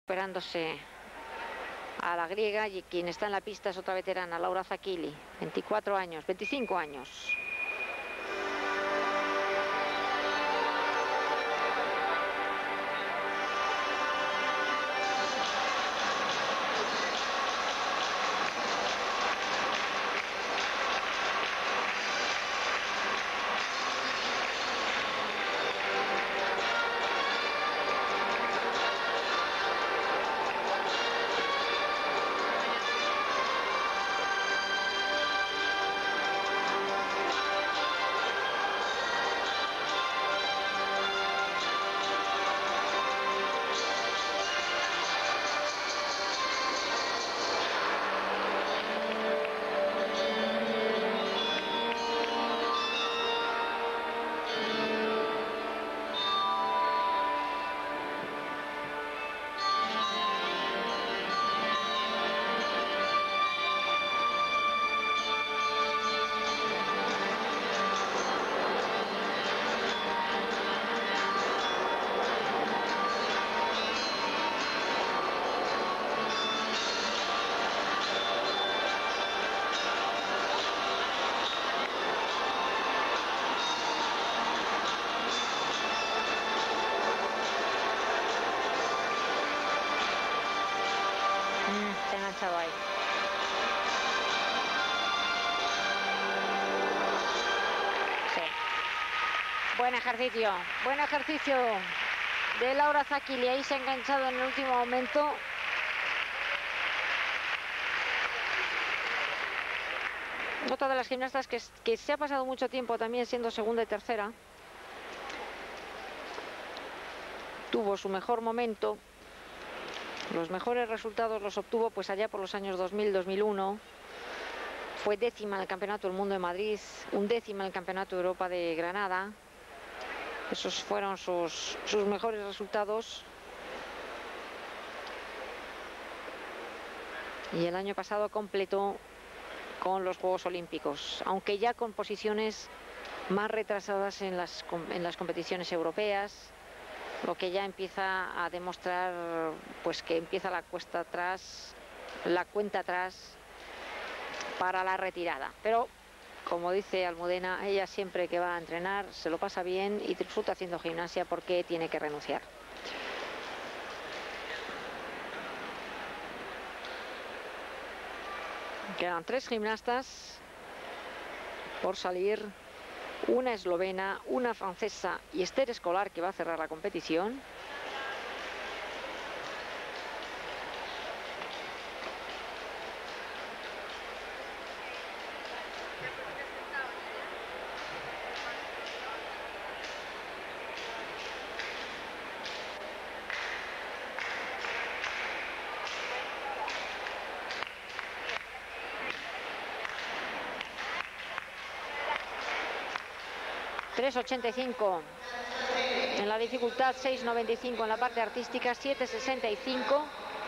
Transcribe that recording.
Esperándose a la griega, y quien está en la pista es otra veterana, Laura Zaquili, 24 años, 25 años. Se ha enganchado ahí. Sí. Buen ejercicio de Laura Zaquili. Ahí se ha enganchado en el último momento. Otra de las gimnastas que se ha pasado mucho tiempo también siendo segunda y tercera. Tuvo su mejor momento. Los mejores resultados los obtuvo pues allá por los años 2000-2001. Fue décima en el Campeonato del Mundo de Madrid, undécima en el Campeonato de Europa de Granada. Esos fueron sus mejores resultados. Y el año pasado completó con los Juegos Olímpicos, aunque ya con posiciones más retrasadas en las competiciones europeas, lo que ya empieza a demostrar pues que empieza la cuenta atrás para la retirada. Pero como dice Almudena, ella siempre que va a entrenar se lo pasa bien y disfruta haciendo gimnasia porque tiene que renunciar. Quedan 3 gimnastas por salir. Una eslovena, una francesa y Esther Escolar, que va a cerrar la competición. $3.85 en la dificultad, 6.95 en la parte artística, 7.65